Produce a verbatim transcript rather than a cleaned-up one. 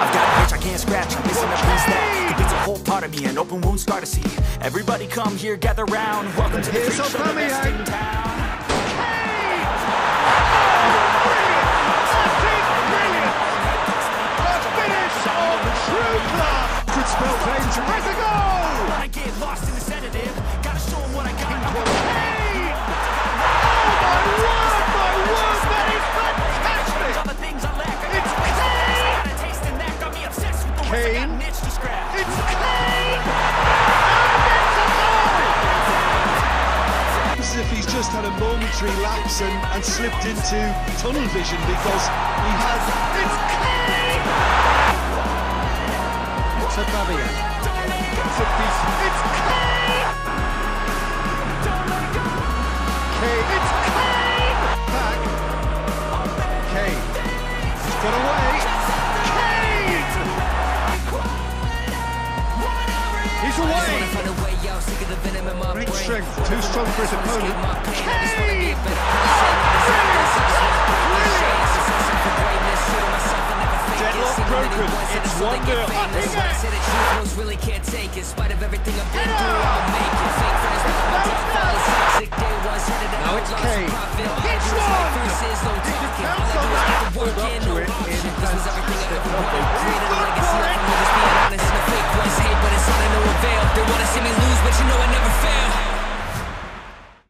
I've got an itch I can't scratch, I'm missing a piece that completes a whole part of me. An open wound scar to see. Everybody come here, gather round. Welcome to the freak show, the best in town. Could spell danger. Has a goal! When I get lost in the sedative, gotta show them what I got. Hey! Oh my word, my word, that is fantastic! All the things I lack, I it's got Kane! got a taste in that, got me obsessed with the Kane. I got an itch to scratch. It's Kane! And it's a goal! As if he's just had a momentary lapse and, and slipped into tunnel vision because he had... It's Kane! It's a Babia. It's a decent... It's Kane! Kane. It's Kane! Back. Kane. He's got away. Kane! He's away! Great strength, too strong for his opponent. Kane! Deadlock broken, it's one nil. Really can't take in spite of everything I've been through. I'll make it. Fake friends with my toxic day was headed out. Now it's Kane. It's one.